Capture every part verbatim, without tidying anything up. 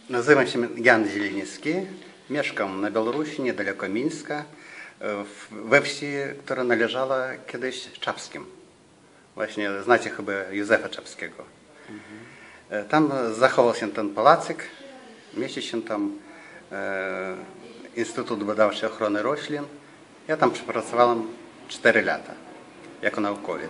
Nazywam się Jan Zieliński, mieszkam na Białorusi, niedaleko Mińska, we wsi, która należała kiedyś Czapskim. Właśnie znacie chyba Józefa Czapskiego. Mhm. Tam zachował się ten pałacyk, mieści się tam e, Instytut Badawczy Ochrony Roślin. Ja tam przepracowałem cztery lata jako naukowiec.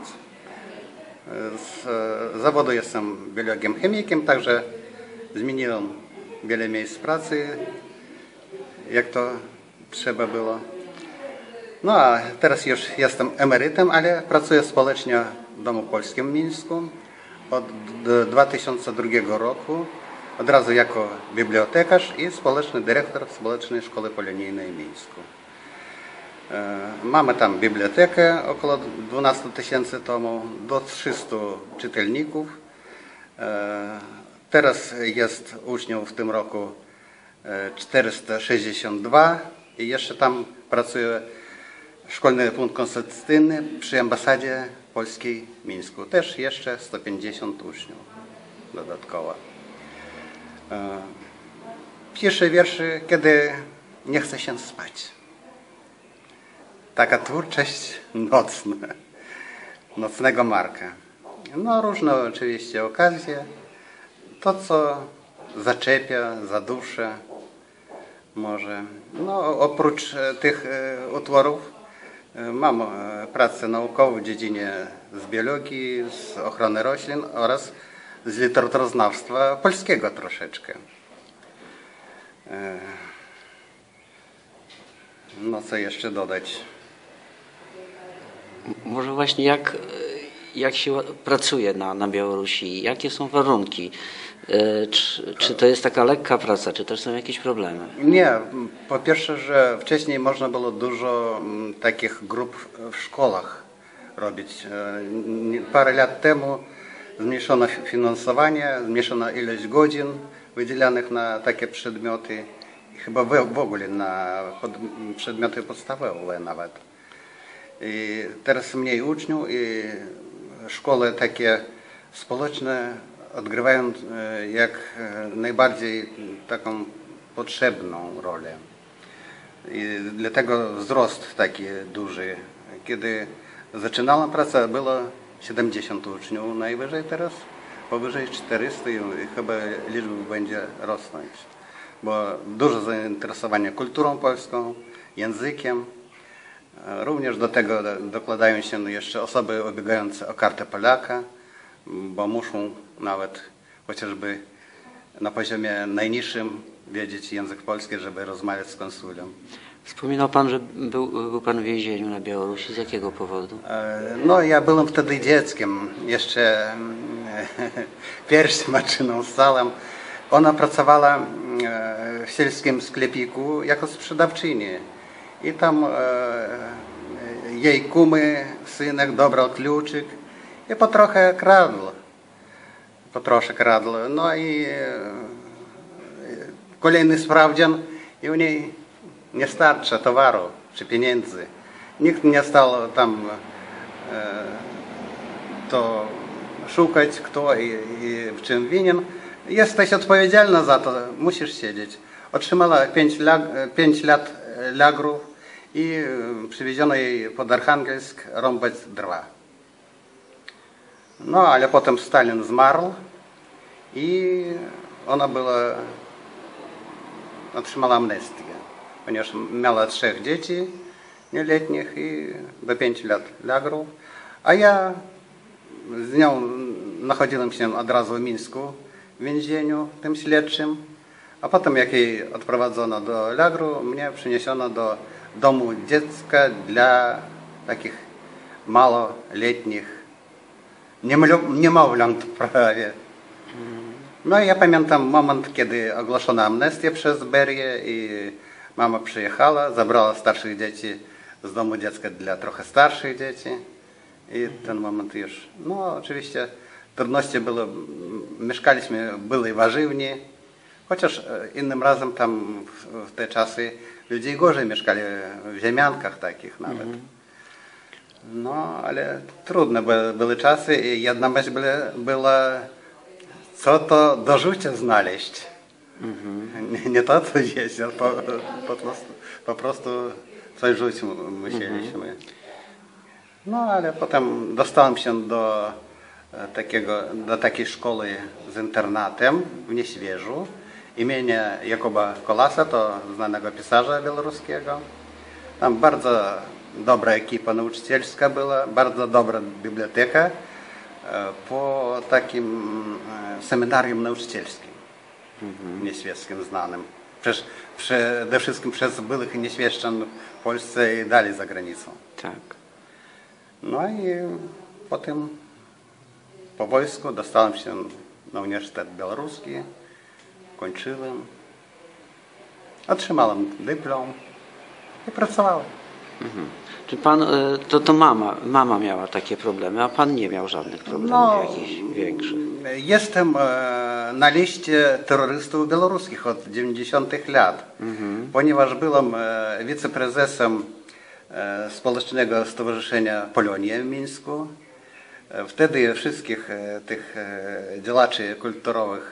Z zawodu jestem biologiem chemikiem, także zmieniłem wiele miejsc pracy, jak to trzeba było. No a teraz już jestem emerytem, ale pracuję społecznie w Domu Polskim w Mińsku od dwa tysiące drugiego roku, od razu jako bibliotekarz i społeczny dyrektor Społecznej Szkoły Polonijnej w Mińsku. Mamy tam bibliotekę, około dwanaście tysięcy tomów, do trzystu czytelników. Teraz jest uczniów w tym roku czterysta sześćdziesiąt dwa i jeszcze tam pracuje Szkolny Punkt Konsultacyjny przy ambasadzie polskiej w Mińsku. Też jeszcze sto pięćdziesiąt uczniów dodatkowo. Piszę wiersze, kiedy nie chce się spać. Taka twórczość nocna, nocnego Marka. No różne oczywiście okazje. To, co zaczepia, zadusza może. No oprócz tych utworów mam pracę naukową w dziedzinie z biologii, z ochrony roślin oraz z literaturoznawstwa polskiego troszeczkę. No co jeszcze dodać? Może właśnie jak, jak się pracuje na, na Białorusi? Jakie są warunki? Czy, czy to jest taka lekka praca, czy też są jakieś problemy? Nie, po pierwsze, że wcześniej można było dużo takich grup w szkołach robić. Parę lat temu zmniejszono finansowanie, zmniejszono ilość godzin wydzielanych na takie przedmioty, chyba w ogóle na pod, przedmioty podstawowe nawet. I teraz mniej uczniów i szkoły takie społeczne odgrywają jak najbardziej taką potrzebną rolę. I dlatego wzrost taki duży. Kiedy zaczynałem pracę, było siedemdziesiąt uczniów najwyżej, teraz powyżej czterysta i chyba liczba będzie rosnąć. Bo duże zainteresowanie kulturą polską, językiem. Również do tego dokładają się jeszcze osoby ubiegające o kartę Polaka, bo muszą nawet chociażby na poziomie najniższym wiedzieć język polski, żeby rozmawiać z konsulem. Wspominał Pan, że był, był Pan w więzieniu na Białorusi. Z jakiego powodu? No ja byłem wtedy dzieckiem, jeszcze pierwszą maczyną z salem. Ona pracowała w sielskim sklepiku jako sprzedawczyni. I tam e, jej kumy, synek dobrał kluczyk i po trochę kradł. Po trosze kradł. No i e, kolejny sprawdzian i u niej nie starcza towaru czy pieniędzy. Nikt nie stał tam e, to szukać, kto i, i w czym winien. Jesteś odpowiedzialna za to, musisz siedzieć. Otrzymała pięć lat lagrów i przywieziono jej pod Archangelsk rąbać drwa. No, ale potem Stalin zmarł i ona była, otrzymała amnestię, ponieważ miała trzech dzieci nieletnich i do pięciu lat lagrów. A ja z nią nachodziłem się od razu w Mińsku, w więzieniu tym śledczym. A potem, jak jej odprowadzono do lagru, mnie przyniesiono do domu dziecka dla takich małoletnich niemowląt prawie. No i ja pamiętam moment, kiedy ogłoszono amnestię przez Berię i mama przyjechała, zabrała starszych dzieci z domu dziecka dla trochę starszych dzieci. I ten moment już, no oczywiście trudności były, mieszkaliśmy w byłej warzywni. Chociaż innym razem tam w te czasy ludzie gorzej mieszkali w ziemiankach takich nawet. Mm. No, ale trudne były, były czasy i jedna myśl była, była co to do życia znaleźć. Nie, nie to, co jeść, a po, po, prostu, po prostu coś rzucić mu- musieliśmy. No ale potem dostałem się do e, takiego, do takiej szkoły z internatem w Nieświeżu imienia Jakuba Kolasa, to znanego pisarza białoruskiego. Tam bardzo dobra ekipa nauczycielska była, bardzo dobra biblioteka e, po takim e, seminarium nauczycielskim nieświeckim znanym. Przecież przede wszystkim przez byłych nieświeszczan w Polsce i dalej za granicą. Tak. No i potem po wojsku dostałem się na Uniwersytet Białoruski, kończyłem, otrzymałem dyplom i pracowałem. Czy pan, e, to, to mama, mama miała takie problemy, a pan nie miał żadnych problemów No, jakichś większych? Jestem e, na liście terrorystów białoruskich od dziewięćdziesiątych lat, ponieważ byłem e, wiceprezesem e, Społecznego Stowarzyszenia Polonia w Mińsku. E, Wtedy wszystkich e, tych e, działaczy kulturowych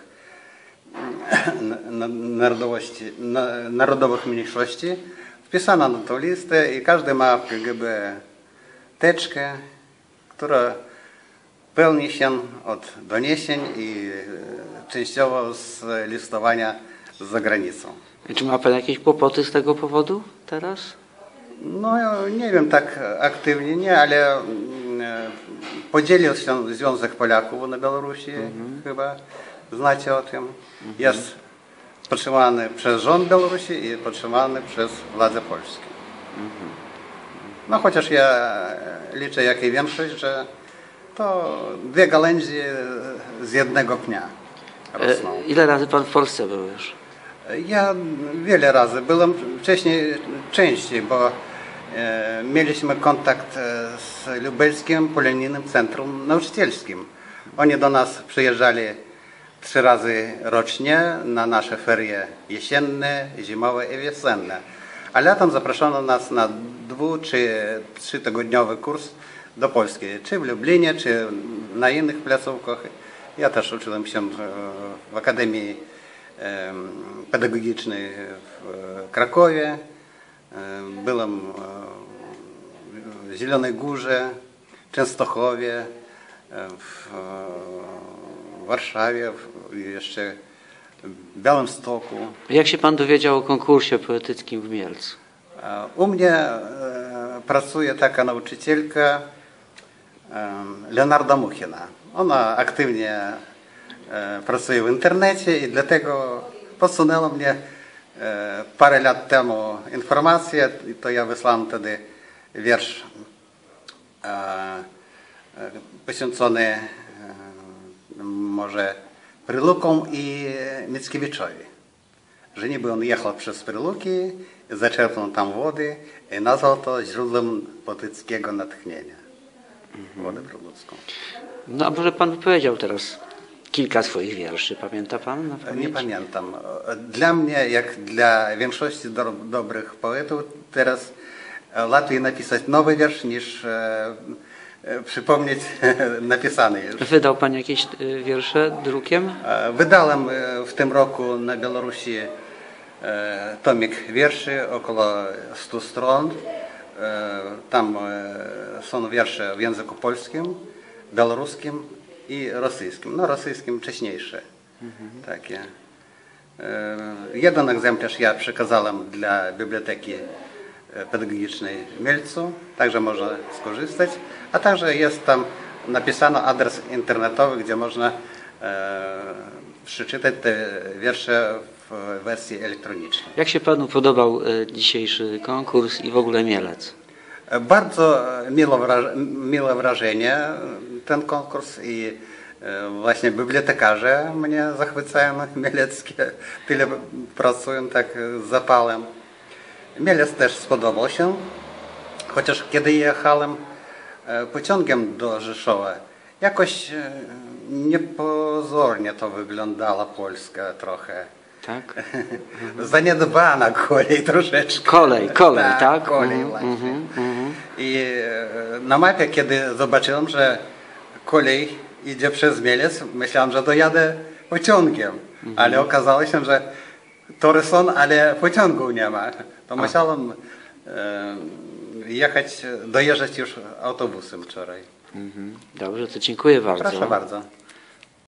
na- narodowości, na- narodowych mniejszości wpisano na tą listę i każdy ma w K G B teczkę, która pełni się od doniesień i e, częściowo z listowania z zagranicą. Czy ma pan jakieś kłopoty z tego powodu teraz? No nie wiem tak aktywnie, nie, ale mm, e, podzielił się Związek Polaków na Białorusi, chyba znacie o tym. Jest podtrzymany przez rząd Białorusi i podtrzymany przez władze polskie. No chociaż ja liczę, jak i większość, że to dwie gałęzie z jednego pnia rosną. E, ile razy pan w Polsce był już? Ja wiele razy byłem, wcześniej częściej, bo e, mieliśmy kontakt e, z Lubelskim Polonijnym Centrum Nauczycielskim. Oni do nas przyjeżdżali trzy razy rocznie na nasze ferie jesienne, zimowe i wiosenne. A latem zaproszono nas na dwu czy trzytygodniowy kurs do Polski, czy w Lublinie, czy na innych placówkach. Ja też uczyłem się w, w Akademii em, Pedagogicznej w Krakowie. Em, Byłem e, w Zielonej Górze, Częstochowie, e, w w Warszawie, w- jeszcze w Białymstoku. Jak się pan dowiedział o konkursie poetyckim w Mielcu? E, U mnie e, pracuje taka nauczycielka e, Leonarda Muchina. Ona aktywnie e, pracuje w internecie i dlatego podsunęła mnie e, parę lat temu informację, i to ja wysłałem wtedy wiersz e, e, poświęcony e, może Prylukom i Mickiewiczowi. Że niby on jechał przez Pryluki, zaczerpnął tam wody i nazwał to źródłem poetyckiego natchnienia. Wodę prylucką. No a może pan by powiedział teraz kilka swoich wierszy, pamięta pan na Nie pamięć? pamiętam. Dla mnie, jak dla większości do, dobrych poetów, teraz łatwiej napisać nowy wiersz niż e, e, przypomnieć napisany już. Wydał pan jakieś y, wiersze drukiem? E, Wydałem e, w tym roku na Białorusi e, tomik wierszy, około stu stron. E, Tam e, są wiersze w języku polskim, białoruskim i rosyjskim. No rosyjskim wcześniejsze takie. E, Jeden egzemplarz ja przekazałem dla Biblioteki Pedagogicznej w Mielcu, także można skorzystać, a także jest tam napisano adres internetowy, gdzie można e, przeczytać te wiersze w wersji elektronicznej. Jak się panu podobał y, dzisiejszy konkurs i w ogóle Mielec? Bardzo miło, wraż- miłe wrażenie ten konkurs i e, właśnie bibliotekarze mnie zachwycają mieleckie, tyle pracują tak z zapałem. Mielec też spodobał się, chociaż kiedy jechałem e, pociągiem do Rzeszowa, jakoś e, niepozornie to wyglądała Polska trochę. Tak? Zaniedbana kolej troszeczkę. Kolej, kolej, tak? Kolej Mhm, właśnie. mhm, mhm. I e, na mapie, kiedy zobaczyłem, że kolej idzie przez Mielec, myślałem, że dojadę pociągiem, ale okazało się, że tory są, ale pociągu nie ma. To musiałem e, jechać, dojeżdżać już autobusem wczoraj. Mhm. Dobrze, to dziękuję bardzo. Proszę bardzo.